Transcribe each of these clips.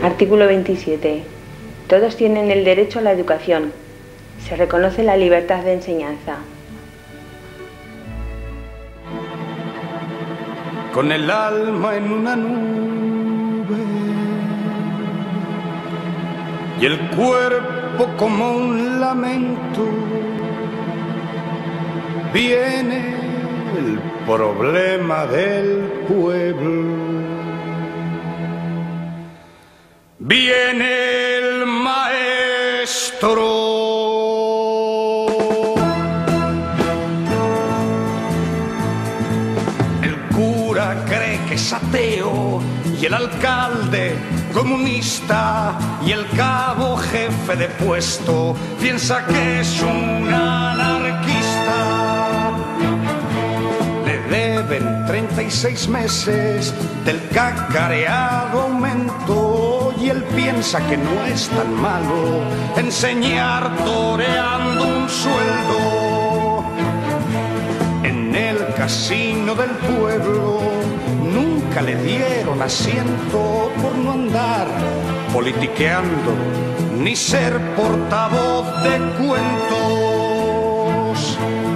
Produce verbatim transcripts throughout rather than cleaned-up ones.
Artículo veintisiete. Todos tienen el derecho a la educación. Se reconoce la libertad de enseñanza. Con el alma en una nube y el cuerpo como un lamento, viene el problema del pueblo. Viene el maestro. El cura cree que es ateo y el alcalde comunista y el cabo jefe de puesto piensa que es un anarquista. Le deben treinta y seis meses del cacareado aumento y él piensa que no es tan malo enseñar toreando un sueldo. En el casino del pueblo nunca le dieron asiento por no andar politiqueando ni ser portavoz de cuentos.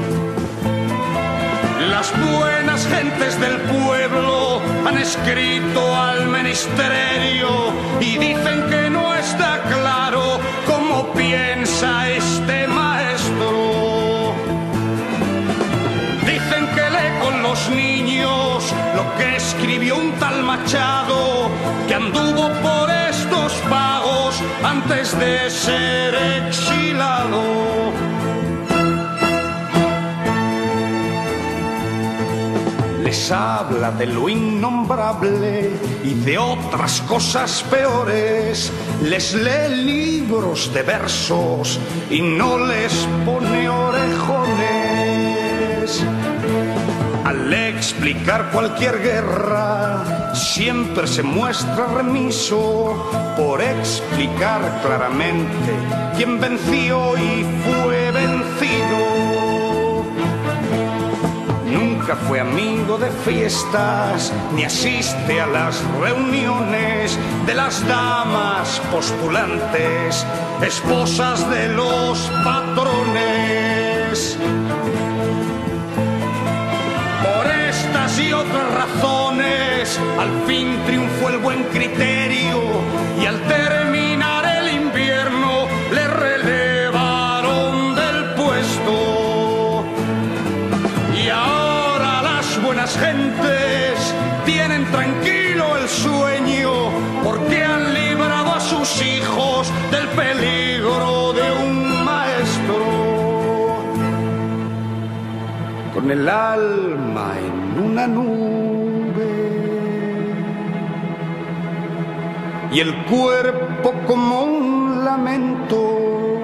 Las buenas gentes del pueblo han escrito al ministerio y dicen que no está claro cómo piensa este maestro. Dicen que lee con los niños lo que escribió un tal Machado, que anduvo por estos pagos antes de ser exilado. Les habla de lo innombrable y de otras cosas peores. Les lee libros de versos y no les pone orejones. Al explicar cualquier guerra, siempre se muestra remiso por explicar claramente quién venció y fue vencido. Nunca fue amigo de fiestas, ni asiste a las reuniones de las damas postulantes, esposas de los patrones. Por estas y otras razones, al fin triunfó el buen criterio y al terminar el invierno le relevaron del puesto. Y ahora las buenas gentes tienen tranquilo el sueño porque han librado a sus hijos del peligro de un maestro. Con el alma en una nube y el cuerpo como un lamento,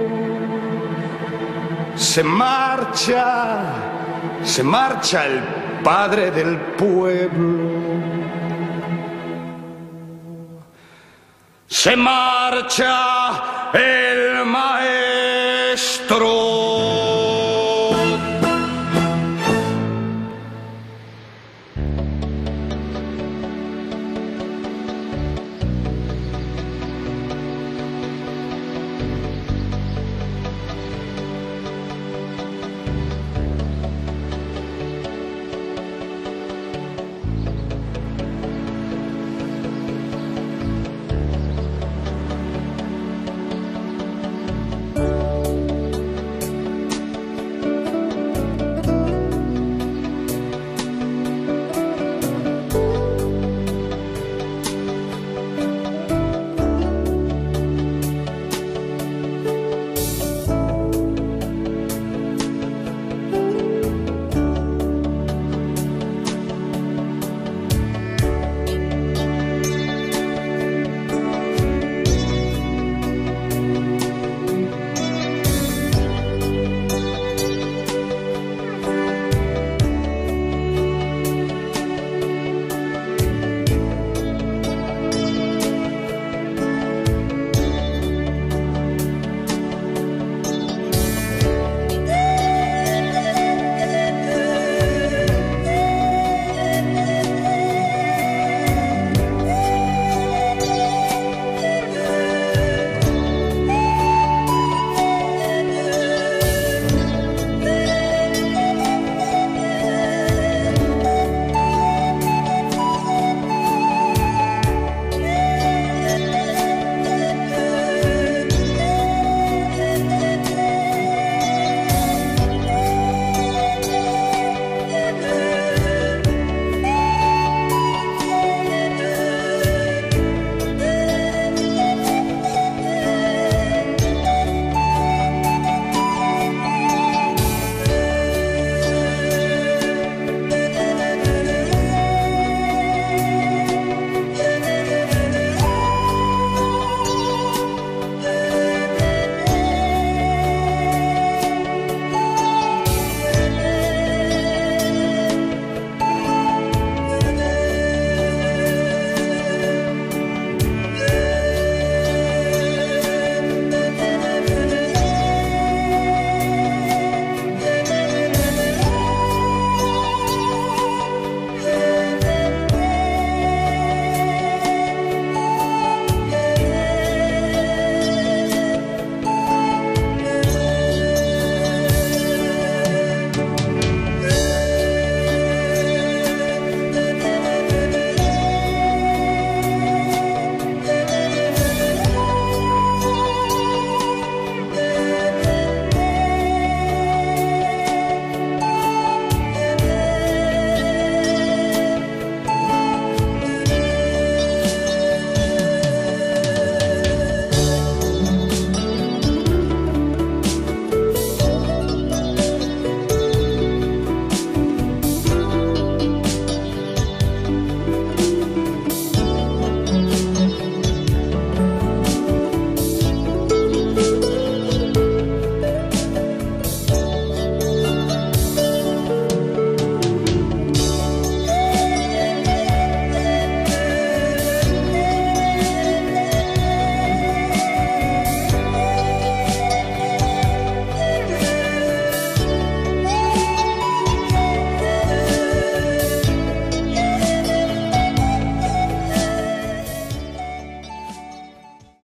se marcha, se marcha el padre del pueblo. Se marcha el maestro.